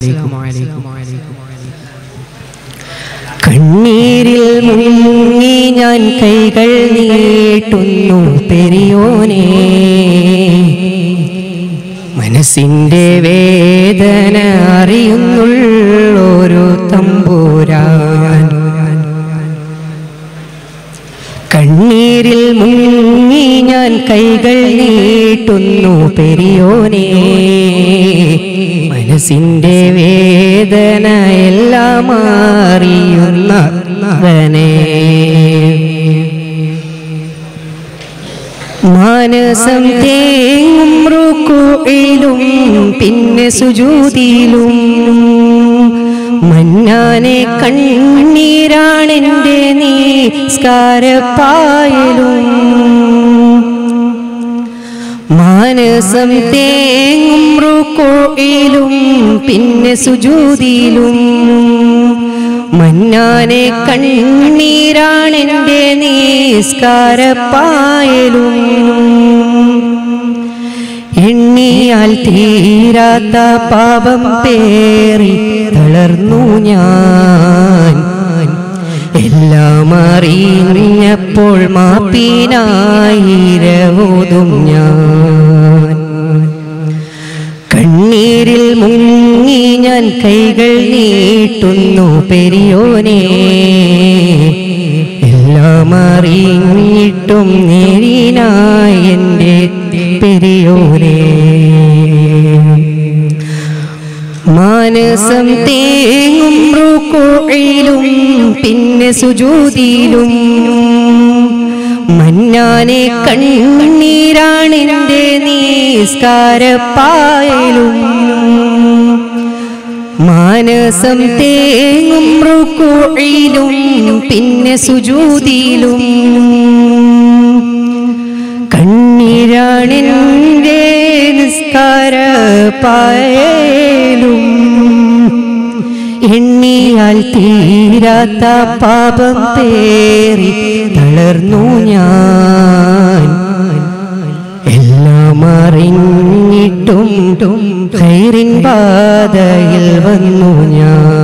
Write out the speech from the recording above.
കണ്ണീരിൽ മുങ്ങി ഞാൻ കൈകൾ നീട്ടുന്നു പെരിയോനേ, മനസ്സിന്റെ വേദന അറിയുന്നുള്ളൊരു തമ്പുരാൻ. കണ്ണീരിൽ മുങ്ങി ഞാൻ കൈകൾ നീട്ടുന്നു പെരിയോനേ, മനസ്സിന്റെ വേദന എല്ലാം അറിയുന്നവനേ. മാനസം തേങ്ങും റുകൂഇലും പിന്നെ സുജൂദിലും, മന്നാനെ കണ്ണീരാണെന്റെ നിസ്കാരപ്പായലും. മാനസം തേങ്ങും റുകൂഇലും പിന്നെ സുജൂദിലും, മന്നാനെ കണ്ണീരാണെന്റെ നിസ്കാരപ്പായലും. എണ്ണിയാൽ തീരാത്ത പാപം പേറി തളർന്നു ഞാൻ, എല്ലാം അറിഞ്ഞപ്പോൾ മാപ്പിനായിരവോതും ഞാൻ. കണ്ണീരിൽ മുങ്ങി ഞാൻ കൈകൾ നീട്ടുന്നു പെരിയോനേ, എല്ലാം അറിഞ്ഞിട്ടും നേരിനായി എൻ്റെ പെരിയോനേ. മാനസം തേങ്ങും റുകൂഇലും പിന്നെ സുജൂദിലും, മന്നാനെ കണ്ണീരാണെന്റെ നിസ്കാരപ്പായലും. മാനസം തേങ്ങും റുകൂഇലും പിന്നെ സുജൂദിലും, കണ്ണീരാണെന്റെ നിസ്കാരപ്പായലും. എണ്ണിയാൽ തീരാത്ത പാപം പേറി തളർന്നു ഞാൻ, എല്ലാം അറിഞ്ഞിട്ടും ഖൈറിൻ പാതയിൽ വന്നു ഞാൻ.